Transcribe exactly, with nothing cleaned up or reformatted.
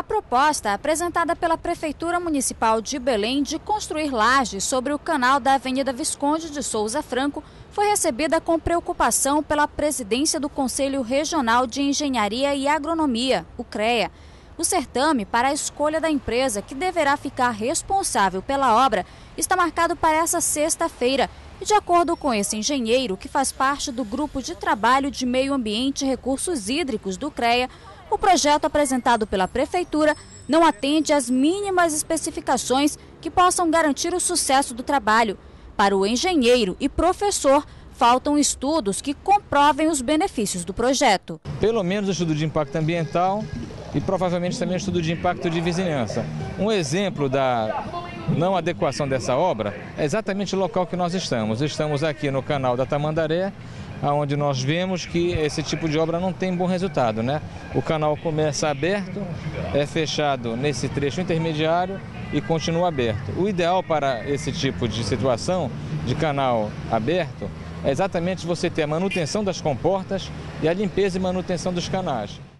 proposta apresentada pela Prefeitura Municipal de Belém de construir lajes sobre o canal da Avenida Visconde de Souza Franco foi recebida com preocupação pela presidência do Conselho Regional de Engenharia e Agronomia, o CREA. O certame para a escolha da empresa que deverá ficar responsável pela obra está marcado para essa sexta-feira. E de acordo com esse engenheiro, que faz parte do Grupo de Trabalho de Meio Ambiente e Recursos Hídricos do CREA, o projeto apresentado pela Prefeitura não atende às mínimas especificações que possam garantir o sucesso do trabalho. Para o engenheiro e professor, faltam estudos que comprovem os benefícios do projeto. Pelo menos o estudo de impacto ambiental e provavelmente também o estudo de impacto de vizinhança. Um exemplo da não adequação dessa obra é exatamente o local que nós estamos. Estamos aqui no canal da Tamandaré, onde nós vemos que esse tipo de obra não tem bom resultado, né? O canal começa aberto, é fechado nesse trecho intermediário e continua aberto. O ideal para esse tipo de situação de canal aberto é exatamente você ter a manutenção das comportas e a limpeza e manutenção dos canais.